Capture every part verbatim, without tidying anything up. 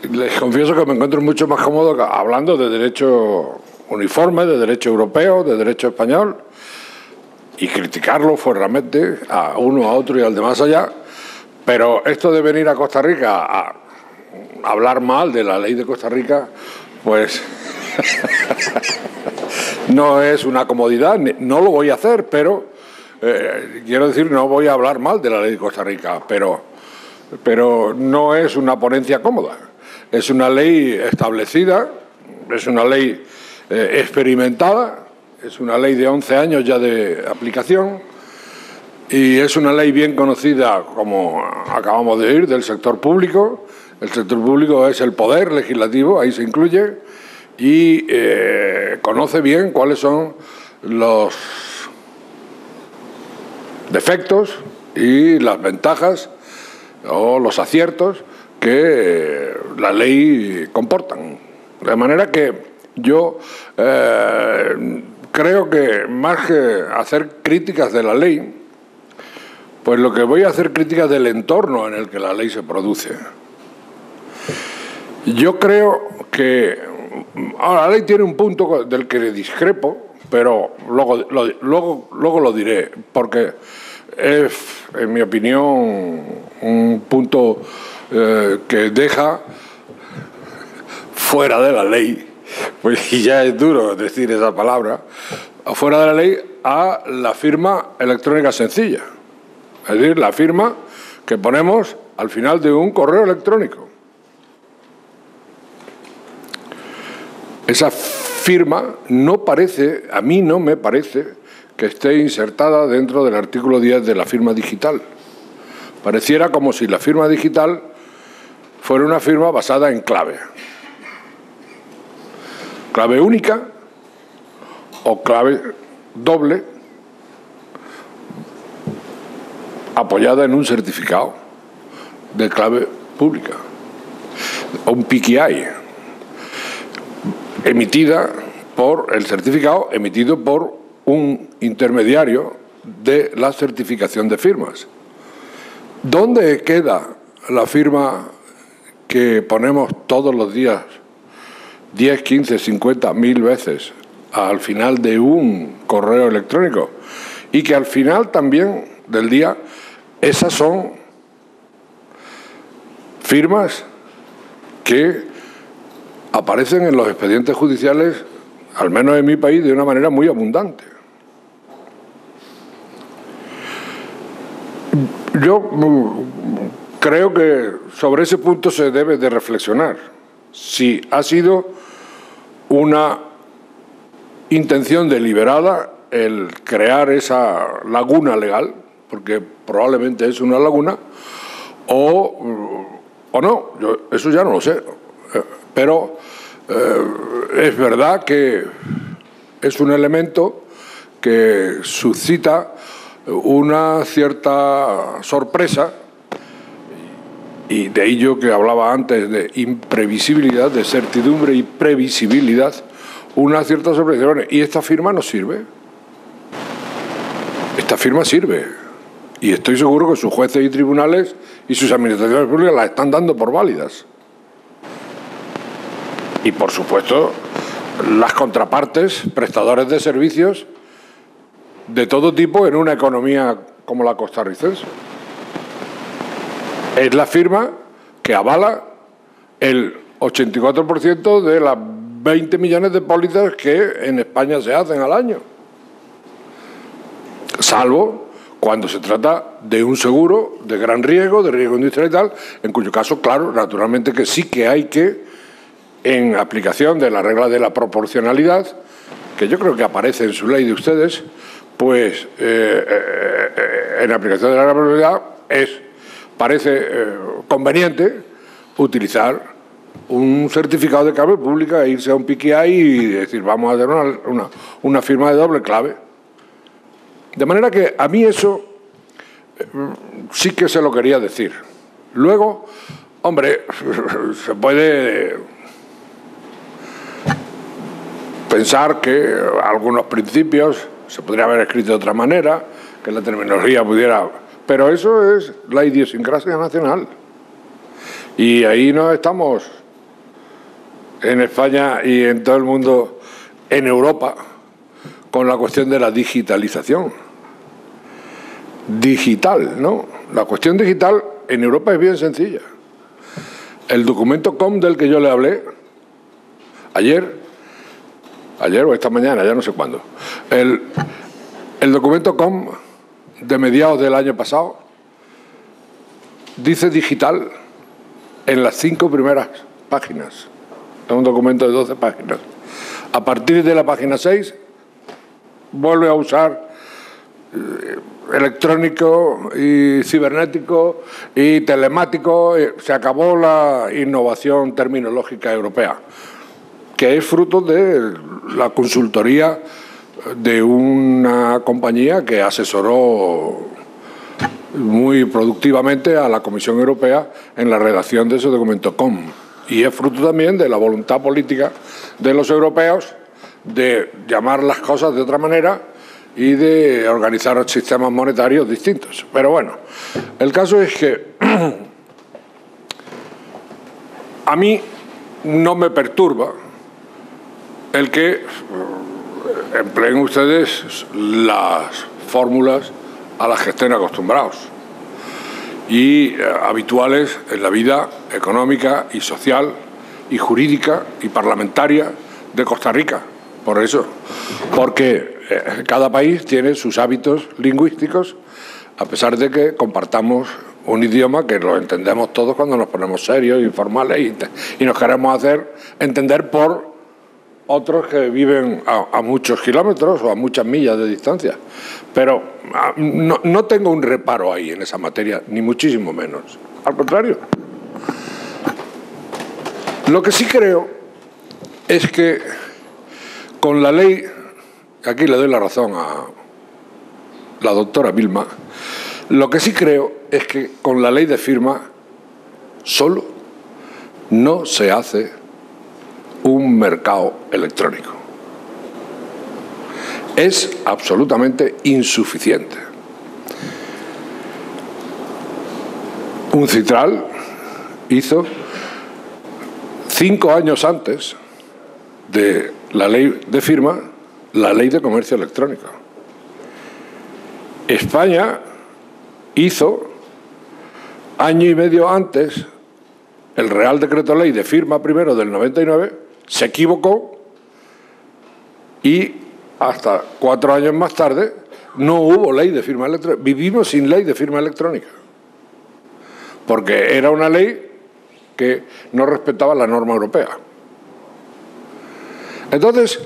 les confieso que me encuentro mucho más cómodo hablando de derecho uniforme, de derecho europeo, de derecho español, y criticarlo fuertemente a uno, a otro y al de más allá. Pero esto de venir a Costa Rica a hablar mal de la ley de Costa Rica, pues no es una comodidad, no lo voy a hacer, pero eh, quiero decir, no voy a hablar mal de la ley de Costa Rica, pero, pero no es una ponencia cómoda. Es una ley establecida, es una ley eh, experimentada, es una ley de once años ya de aplicación y es una ley bien conocida, como acabamos de oír, del sector público. El sector público es el poder legislativo, ahí se incluye, y eh, conoce bien cuáles son los defectos y las ventajas o los aciertos que la ley comportan. De manera que yo eh, creo que más que hacer críticas de la ley, pues lo que voy a hacer críticas del entorno en el que la ley se produce. Yo creo que ahora, la ley tiene un punto del que discrepo, pero luego lo, luego, luego lo diré, porque es, en mi opinión, un punto eh, que deja fuera de la ley, pues y ya es duro decir esa palabra, fuera de la ley a la firma electrónica sencilla, es decir, la firma que ponemos al final de un correo electrónico. Esa firma no parece, a mí no me parece, que esté insertada dentro del artículo diez de la firma digital. Pareciera como si la firma digital fuera una firma basada en clave. Clave única o clave doble apoyada en un certificado de clave pública o un P K I emitida por el certificado emitido por un intermediario de la certificación de firmas. ¿Dónde queda la firma que ponemos todos los días diez, quince, cincuenta, mil veces al final de un correo electrónico? Y que al final también del día esas son firmas que aparecen en los expedientes judiciales, al menos en mi país, de una manera muy abundante. Yo creo que sobre ese punto se debe de reflexionar. Si ha sido una intención deliberada el crear esa laguna legal, porque probablemente es una laguna, o, o no, yo eso ya no lo sé. Pero eh, es verdad que es un elemento que suscita una cierta sorpresa, y de ello que hablaba antes de imprevisibilidad, de certidumbre y previsibilidad, una cierta sorpresa. ¿Y esta firma no sirve? Esta firma sirve. Y estoy seguro que sus jueces y tribunales y sus administraciones públicas la están dando por válidas. Y, por supuesto, las contrapartes, prestadores de servicios de todo tipo en una economía como la costarricense. Es la firma que avala el ochenta y cuatro por ciento de las veinte millones de pólizas que en España se hacen al año. Salvo cuando se trata de un seguro de gran riesgo, de riesgo industrial y tal, en cuyo caso, claro, naturalmente que sí que hay que, en aplicación de la regla de la proporcionalidad, que yo creo que aparece en su ley de ustedes, pues eh, eh, en aplicación de la regla de la proporcionalidad es, parece eh, conveniente utilizar un certificado de clave pública e irse a un P K I y decir vamos a hacer una, una, una firma de doble clave. De manera que a mí eso eh, sí que se lo quería decir. Luego, hombre, se puede pensar que algunos principios se podría haber escrito de otra manera, que la terminología pudiera... Pero eso es la idiosincrasia nacional. Y ahí no estamos en España y en todo el mundo, en Europa, con la cuestión de la digitalización. Digital, ¿no? La cuestión digital en Europa es bien sencilla. El documento C O M del que yo le hablé ayer, ayer o esta mañana, ya no sé cuándo, el, el documento C O M de mediados del año pasado dice digital en las cinco primeras páginas. Es un documento de doce páginas. A partir de la página seis vuelve a usar eh, electrónico y cibernético y telemático. Se acabó la innovación terminológica europea, que es fruto de la consultoría de una compañía que asesoró muy productivamente a la Comisión Europea en la redacción de ese documento C O M. Y es fruto también de la voluntad política de los europeos de llamar las cosas de otra manera y de organizar sistemas monetarios distintos. Pero bueno, el caso es que a mí no me perturba el que empleen ustedes las fórmulas a las que estén acostumbrados y eh, habituales en la vida económica y social y jurídica y parlamentaria de Costa Rica. Por eso, porque eh, cada país tiene sus hábitos lingüísticos, a pesar de que compartamos un idioma que lo entendemos todos cuando nos ponemos serios, informales y, y nos queremos hacer entender por otros que viven a, a muchos kilómetros o a muchas millas de distancia. Pero a, no, no tengo un reparo ahí en esa materia, ni muchísimo menos. Al contrario. Lo que sí creo es que con la ley, aquí le doy la razón a la doctora Vilma, lo que sí creo es que con la ley de firma solo no se hace un mercado electrónico. Es absolutamente insuficiente. UNCITRAL hizo cinco años antes de la ley de firma la ley de comercio electrónico. España hizo año y medio antes el Real Decreto Ley de firma primero del noventa y nueve, se equivocó y hasta cuatro años más tarde no hubo ley de firma electrónica. Vivimos sin ley de firma electrónica, porque era una ley que no respetaba la norma europea. Entonces,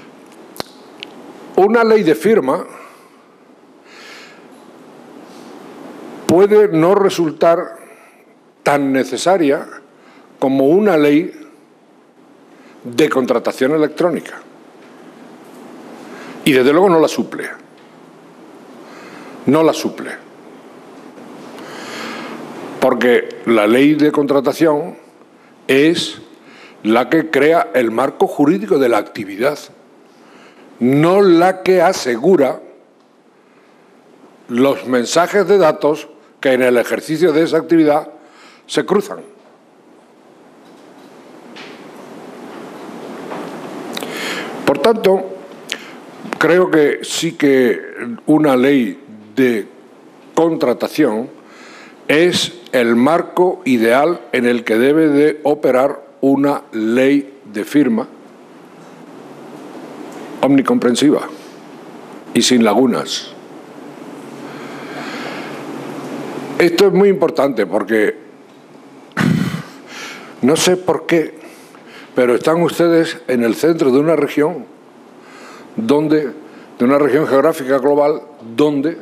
una ley de firma puede no resultar tan necesaria como una ley de contratación electrónica. Y desde luego no la suple. No la suple. Porque la ley de contratación es la que crea el marco jurídico de la actividad, no la que asegura los mensajes de datos que en el ejercicio de esa actividad se cruzan. Por tanto, creo que sí que una ley de contratación es el marco ideal en el que debe de operar una ley de firma omnicomprensiva y sin lagunas. Esto es muy importante porque no sé por qué, pero están ustedes en el centro de una región donde, de una región geográfica global, donde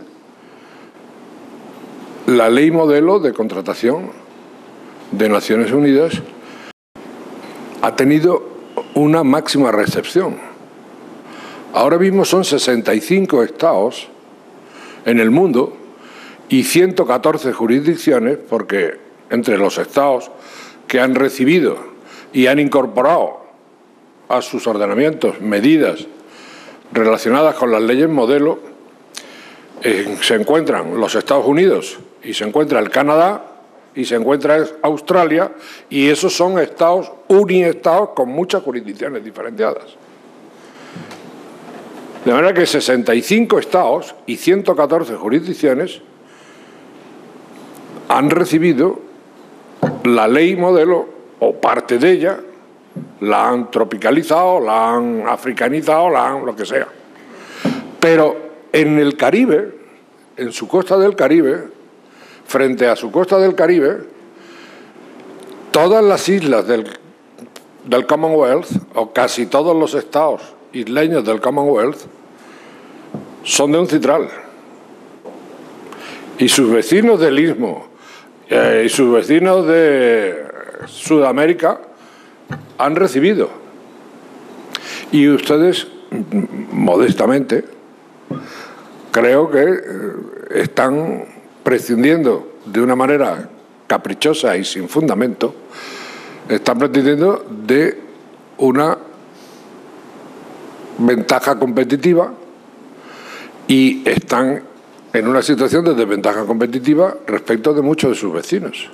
la ley modelo de contratación de Naciones Unidas ha tenido una máxima recepción. Ahora mismo son sesenta y cinco estados en el mundo y ciento catorce jurisdicciones, porque entre los estados que han recibido y han incorporado a sus ordenamientos medidas relacionadas con las leyes modelo, eh, se encuentran los Estados Unidos y se encuentra el Canadá, y se encuentra es Australia, y esos son estados uniestados con muchas jurisdicciones diferenciadas. De manera que sesenta y cinco estados y ciento catorce jurisdicciones han recibido la ley modelo, o parte de ella, la han tropicalizado, la han africanizado, la han lo que sea. Pero en el Caribe, en su costa del Caribe, frente a su costa del Caribe, todas las islas del, del Commonwealth, o casi todos los estados isleños del Commonwealth, son de un citral. Y sus vecinos del Istmo eh, y sus vecinos de Sudamérica han recibido. Y ustedes, modestamente, creo que están prescindiendo de una manera caprichosa y sin fundamento, están prescindiendo de una ventaja competitiva y están en una situación de desventaja competitiva respecto de muchos de sus vecinos.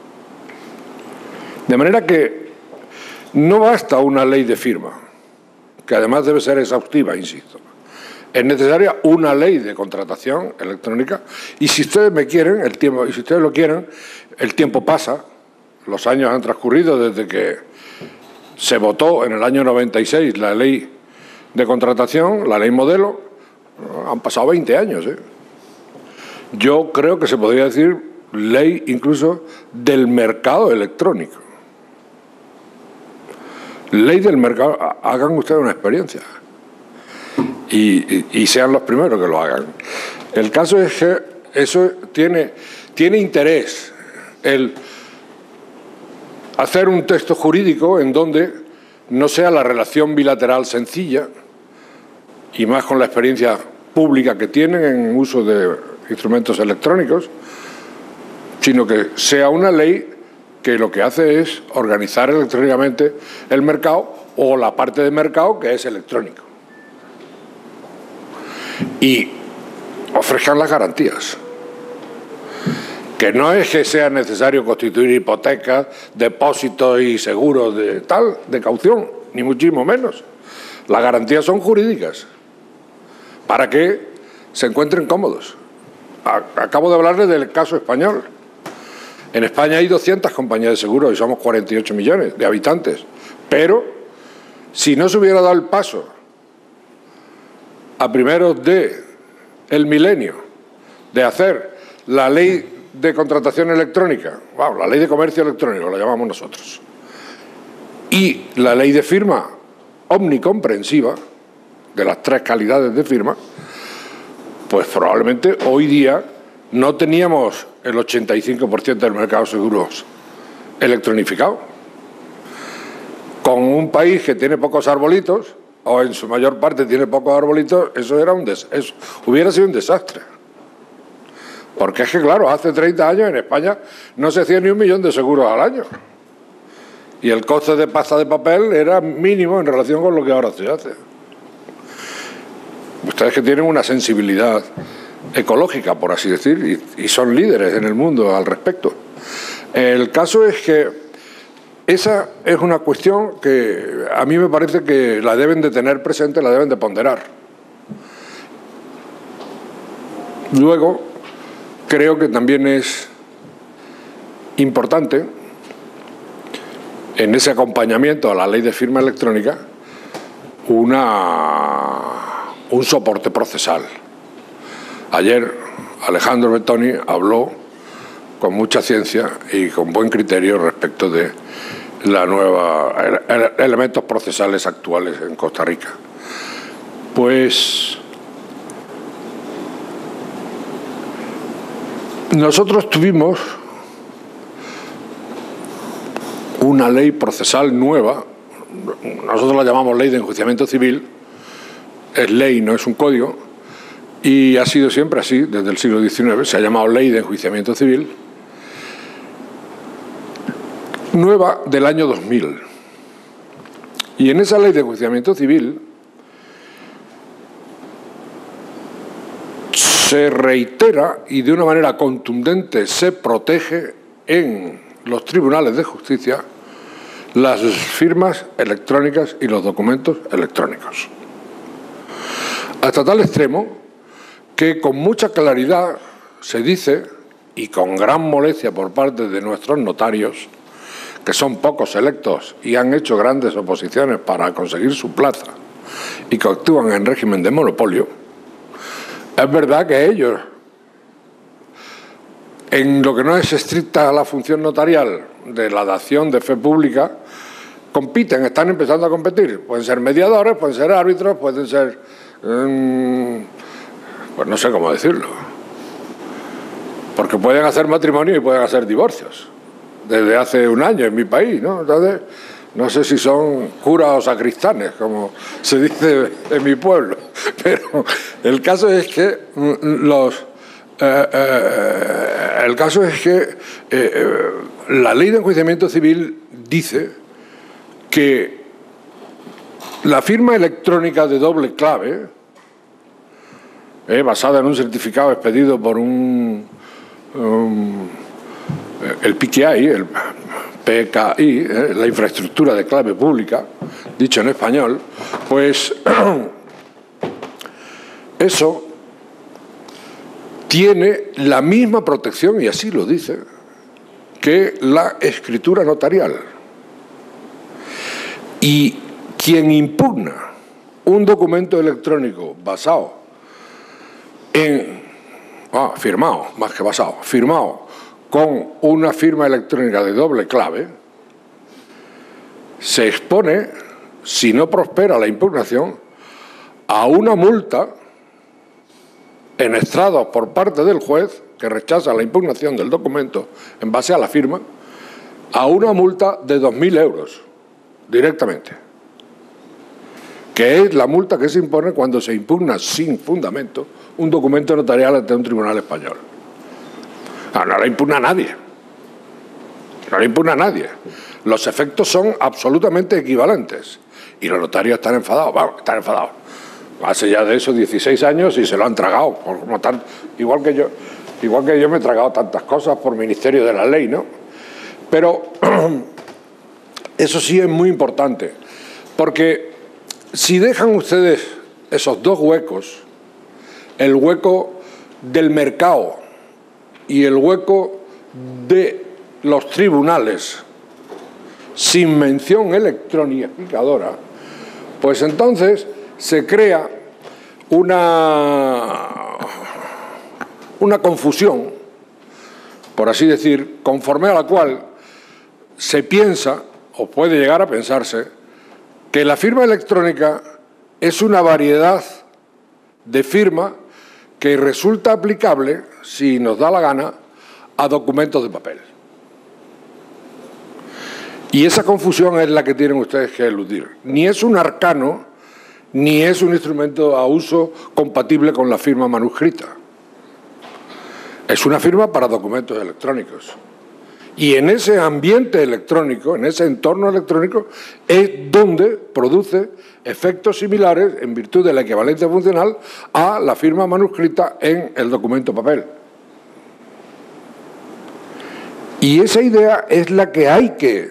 De manera que no basta una ley de firma, que además debe ser exhaustiva, insisto. Es necesaria una ley de contratación electrónica y si ustedes me quieren, el tiempo, y si ustedes lo quieren, el tiempo pasa, los años han transcurrido desde que se votó en el año noventa y seis la ley de contratación, la ley modelo, han pasado veinte años. ¿eh? Yo creo que se podría decir ley incluso del mercado electrónico. Ley del mercado, hagan ustedes una experiencia. Y, y, y sean los primeros que lo hagan. El caso es que eso tiene, tiene interés, el hacer un texto jurídico en donde no sea la relación bilateral sencilla, y más con la experiencia pública que tienen en uso de instrumentos electrónicos, sino que sea una ley que lo que hace es organizar electrónicamente el mercado o la parte del mercado que es electrónico. Y ofrezcan las garantías. Que no es que sea necesario constituir hipotecas, depósitos y seguros de tal, de caución, ni muchísimo menos. Las garantías son jurídicas, para que se encuentren cómodos. Acabo de hablarles del caso español. En España hay doscientas compañías de seguros y somos cuarenta y ocho millones de habitantes. Pero, si no se hubiera dado el paso a primeros del milenio de hacer la ley de contratación electrónica, wow, la ley de comercio electrónico, la llamamos nosotros, y la ley de firma omnicomprensiva, de las tres calidades de firma, pues probablemente hoy día no teníamos el ochenta y cinco por ciento del mercado de seguros electronificado. Con un país que tiene pocos arbolitos, o en su mayor parte tiene pocos arbolitos, eso, era un des eso hubiera sido un desastre. Porque es que, claro, hace treinta años en España no se hacía ni un millón de seguros al año. Y el coste de pasta de papel era mínimo en relación con lo que ahora se hace. Ustedes que tienen una sensibilidad ecológica, por así decir, y, y son líderes en el mundo al respecto. El caso es que esa es una cuestión que a mí me parece que la deben de tener presente, la deben de ponderar. Luego, creo que también es importante, en ese acompañamiento a la ley de firma electrónica, una, un soporte procesal. Ayer Alejandro Bettoni habló con mucha ciencia y con buen criterio respecto de la nueva ele, elementos procesales actuales en Costa Rica. Pues nosotros tuvimos una ley procesal nueva, nosotros la llamamos ley de enjuiciamiento civil, es ley, no es un código, y ha sido siempre así desde el siglo diecinueve, se ha llamado ley de enjuiciamiento civil, nueva del año dos mil. Y en esa ley de enjuiciamiento civil se reitera y de una manera contundente se protege en los tribunales de justicia las firmas electrónicas y los documentos electrónicos. Hasta tal extremo que con mucha claridad se dice, y con gran molestia por parte de nuestros notarios, que son pocos electos y han hecho grandes oposiciones para conseguir su plaza y que actúan en régimen de monopolio, es verdad que ellos, en lo que no es estricta la función notarial de la dación de fe pública, compiten, están empezando a competir. Pueden ser mediadores, pueden ser árbitros, pueden ser... Um, pues no sé cómo decirlo. Porque pueden hacer matrimonio y pueden hacer divorcios. Desde hace un año en mi país, ¿no? Entonces, no sé si son curas o sacristanes, como se dice en mi pueblo. Pero el caso es que los... Eh, eh, el caso es que eh, eh, la ley de enjuiciamiento civil dice que la firma electrónica de doble clave, eh, basada en un certificado expedido por un, um, el P K I, el P K I, eh, la infraestructura de clave pública, dicho en español, pues eso tiene la misma protección, y así lo dice, que la escritura notarial. Y quien impugna un documento electrónico basado en, ah, firmado, más que basado, firmado con una firma electrónica de doble clave, se expone, si no prospera la impugnación, a una multa en estrados por parte del juez, que rechaza la impugnación del documento en base a la firma, a una multa de dos mil euros, directamente, que es la multa que se impone cuando se impugna sin fundamento un documento notarial ante un tribunal español. No, no la impugna nadie. No la impugna nadie. Los efectos son absolutamente equivalentes. Y los notarios están enfadados. Vamos, están enfadados. Hace ya de eso dieciséis años y se lo han tragado. Por, como tal, igual, que yo, igual que yo me he tragado tantas cosas por ministerio de la ley, ¿no? Pero eso sí es muy importante. Porque si dejan ustedes esos dos huecos, el hueco del mercado y el hueco de los tribunales, sin mención electronificadora, pues entonces se crea una, una confusión, por así decir, conforme a la cual se piensa, o puede llegar a pensarse, que la firma electrónica es una variedad de firma que resulta aplicable, si nos da la gana, a documentos de papel. Y esa confusión es la que tienen ustedes que eludir. Ni es un arcano, ni es un instrumento a uso compatible con la firma manuscrita. Es una firma para documentos electrónicos. Y en ese ambiente electrónico, en ese entorno electrónico, es donde produce efectos similares, en virtud de la equivalencia funcional, a la firma manuscrita en el documento papel. Y esa idea es la que hay que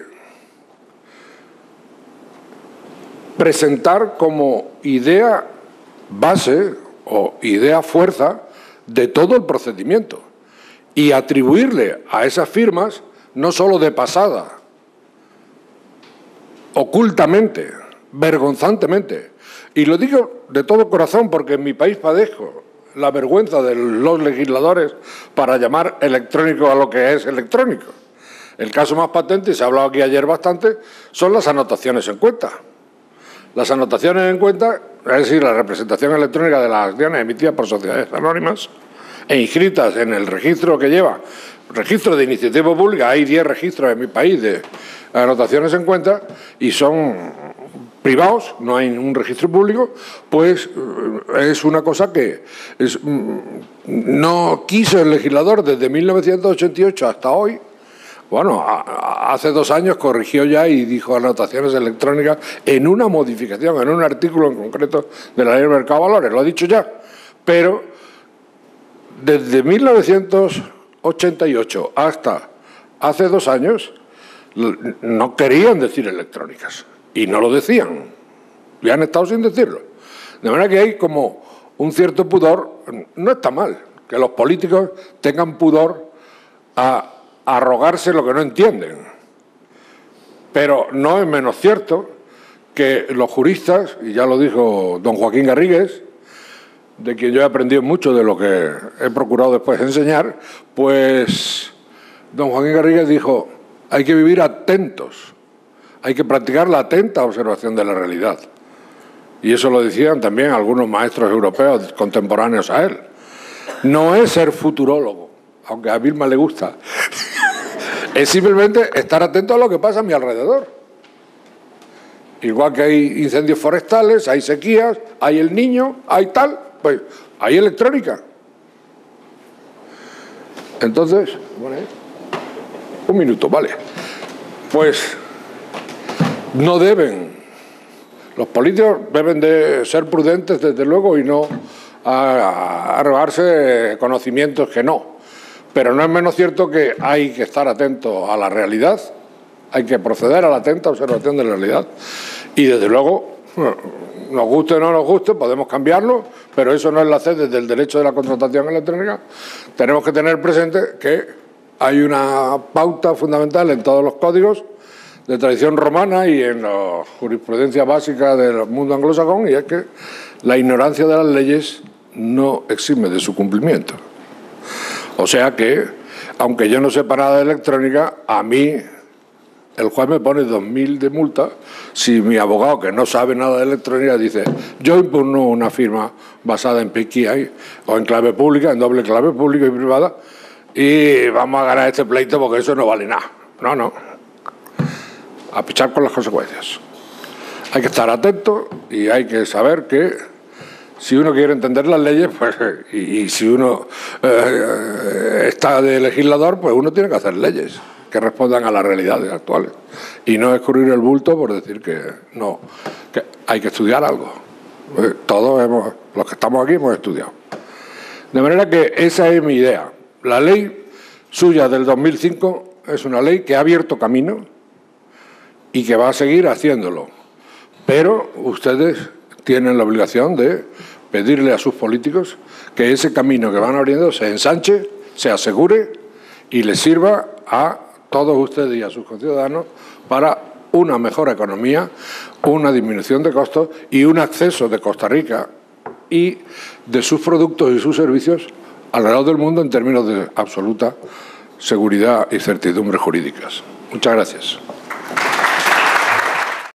presentar como idea base o idea fuerza de todo el procedimiento y atribuirle a esas firmas, no solo de pasada, ocultamente, vergonzantemente, y lo digo de todo corazón porque en mi país padezco la vergüenza de los legisladores para llamar electrónico a lo que es electrónico. El caso más patente, y se ha hablado aquí ayer bastante, son las anotaciones en cuenta. Las anotaciones en cuenta, es decir, la representación electrónica de las acciones emitidas por sociedades anónimas e inscritas en el registro que lleva, registro de iniciativa pública, hay diez registros en mi país de anotaciones en cuenta y son privados, no hay un registro público, pues es una cosa que es, no quiso el legislador desde mil novecientos ochenta y ocho hasta hoy. Bueno, hace dos años corrigió ya y dijo anotaciones electrónicas en una modificación, en un artículo en concreto de la Ley del Mercado de Valores, lo ha dicho ya. Pero desde mil novecientos ochenta y ocho hasta hace dos años no querían decir electrónicas y no lo decían, y han estado sin decirlo. De manera que hay como un cierto pudor. No está mal que los políticos tengan pudor a arrogarse lo que no entienden, pero no es menos cierto que los juristas, y ya lo dijo don Joaquín Garrigues, de quien yo he aprendido mucho de lo que he procurado después enseñar, pues don Joaquín Garrigues dijo: hay que vivir atentos, hay que practicar la atenta observación de la realidad. Y eso lo decían también algunos maestros europeos contemporáneos a él. No es ser futurólogo, aunque a Vilma le gusta. Es simplemente estar atento a lo que pasa a mi alrededor. Igual que hay incendios forestales, hay sequías, hay el niño, hay tal, pues hay electrónica. Entonces, bueno, un minuto, vale. Pues no deben, los políticos deben de ser prudentes, desde luego, y no arrogarse conocimientos que no. Pero no es menos cierto que hay que estar atento a la realidad, hay que proceder a la atenta observación de la realidad. Y desde luego, nos guste o no nos guste, podemos cambiarlo, pero eso no es la C desde el derecho de la contratación electrónica. Tenemos que tener presente que hay una pauta fundamental en todos los códigos de tradición romana y en la jurisprudencia básica del mundo anglosajón, y es que la ignorancia de las leyes no exime de su cumplimiento. O sea que, aunque yo no sepa nada de electrónica, a mí el juez me pone dos mil de multa si mi abogado, que no sabe nada de electrónica, dice: yo impugno una firma basada en P K I o en clave pública, en doble clave pública y privada, y vamos a ganar este pleito porque eso no vale nada. No, no. A pichar con las consecuencias. Hay que estar atento y hay que saber que si uno quiere entender las leyes, pues, y, y si uno eh, está de legislador, pues uno tiene que hacer leyes que respondan a las realidades actuales y no escurrir el bulto por decir que no, que hay que estudiar algo. Todos hemos, los que estamos aquí hemos estudiado. De manera que esa es mi idea. La ley suya del dos mil cinco es una ley que ha abierto camino y que va a seguir haciéndolo, pero ustedes tienen la obligación de pedirle a sus políticos que ese camino que van abriendo se ensanche, se asegure y les sirva a todos ustedes y a sus conciudadanos para una mejor economía, una disminución de costos y un acceso de Costa Rica y de sus productos y sus servicios alrededor del mundo en términos de absoluta seguridad y certidumbre jurídicas. Muchas gracias.